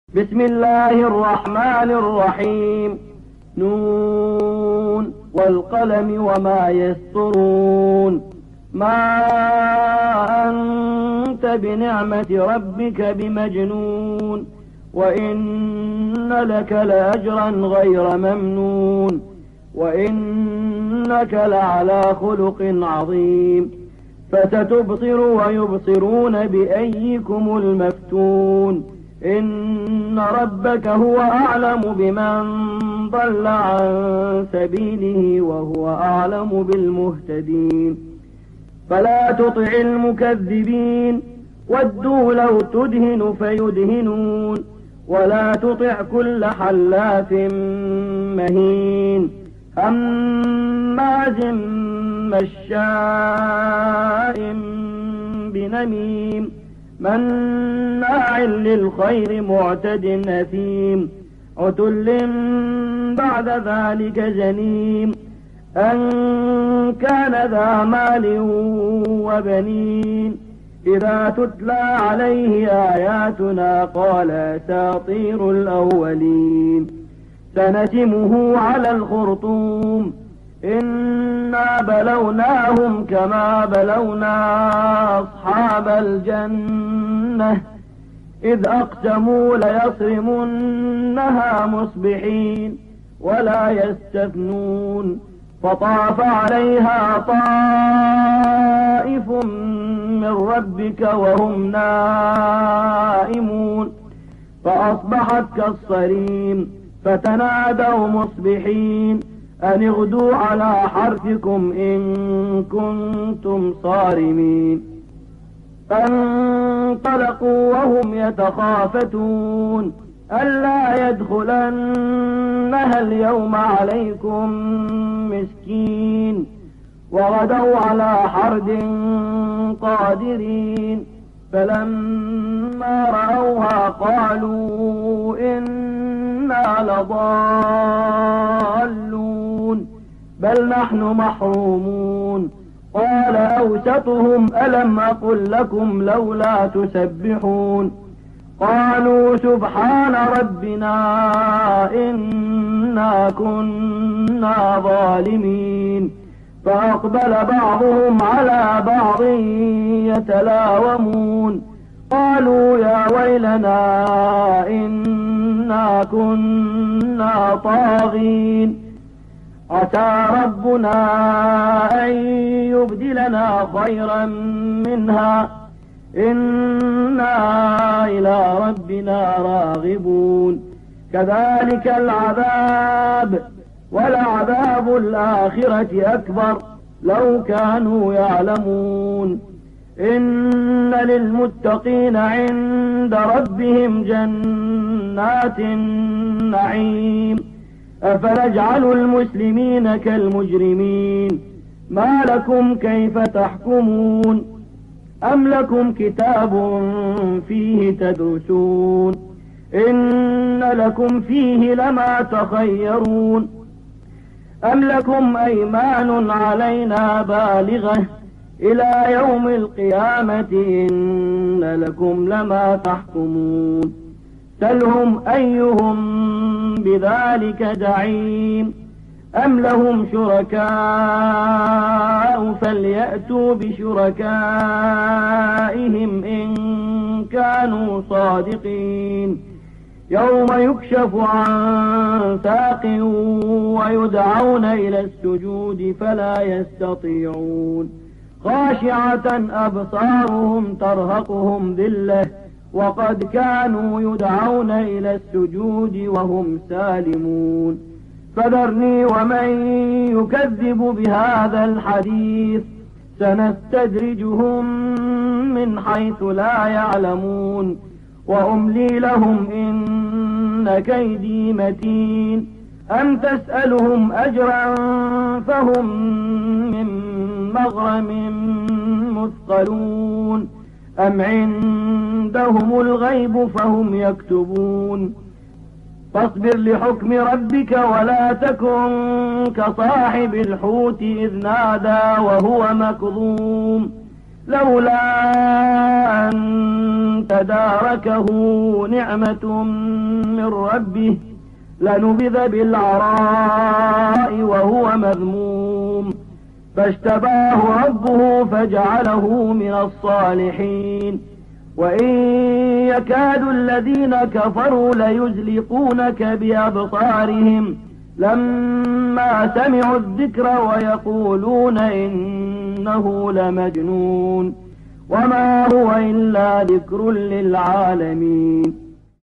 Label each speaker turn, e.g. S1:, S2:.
S1: بسم الله الرحمن الرحيم. نون والقلم وما يسطرون. ما أنت بنعمة ربك بمجنون، وإن لك لأجرا غير ممنون، وإنك لعلى خلق عظيم. فستبصر ويبصرون بأيكم المفتون. إن ربك هو أعلم بمن ضل عن سبيله وهو أعلم بالمهتدين. فلا تطع المكذبين، ودوا لو تدهن فيدهنون. ولا تطع كل حلاف مهين هماز مشاء بنميم مناع للخير معتد أثيم عتل بعد ذلك زنيم أن كان ذا مال وبنين. إذا تتلى عليه آياتنا قال أساطير الأولين. سنسمه على الخرطوم. إنا بلوناهم كما بلونا أصحاب الجنة إذ أقسموا ليصرمنها مصبحين ولا يستثنون. فطاف عليها طائف من ربك وهم نائمون فأصبحت كالصريم. فتنادوا مصبحين أن اغدوا على حرثكم إن كنتم صارمين. فانطلقوا وهم يتخافتون ألا يدخلنها اليوم عليكم مسكين. وغدوا على حرد قادرين. فلما رأوها قالوا إنا لضالون بل نحن محرومون. قال أوسطهم ألم أقل لكم لولا تسبحون. قالوا سبحان ربنا إنا كنا ظالمين. فأقبل بعضهم على بعض يتلاومون قالوا يا ويلنا إنا كنا طاغين. عسى ربنا أن يبدلنا خيرا منها إنا إلى ربنا راغبون. كذلك العذاب ولعذاب الآخرة أكبر لو كانوا يعلمون. إن للمتقين عند ربهم جنات النعيم. أفنجعل المسلمين كالمجرمين ما لكم كيف تحكمون. أم لكم كتاب فيه تدرسون إن لكم فيه لما تخيرون. أم لكم أيمان علينا بالغة إلى يوم القيامة إن لكم لما تحكمون. سلهم أيهم بذلك زعيم. أم لهم شركاء فليأتوا بشركائهم إن كانوا صادقين. يوم يكشف عن ساق ويدعون إلى السجود فلا يستطيعون. خاشعة أبصارهم ترهقهم ذلة وقد كانوا يدعون إلى السجود وهم سالمون. فذرني ومن يكذب بهذا الحديث سنستدرجهم من حيث لا يعلمون وأملي لهم إن كيدي متين. أم تسألهم أجرا فهم من مغرم مثقلون أم عندهم الغيب فهم يكتبون. فاصبر لحكم ربك ولا تكن كصاحب الحوت إذ نادى وهو مكظوم لولا أن تداركه نعمة من ربه لنبذ بالعراء وهو مذموم فاجتباه ربه فجعله من الصالحين وإن يكاد الذين كفروا ليزلقونك بأبصارهم لما سمعوا الذكر ويقولون إنه لمجنون وما هو إلا ذكر للعالمين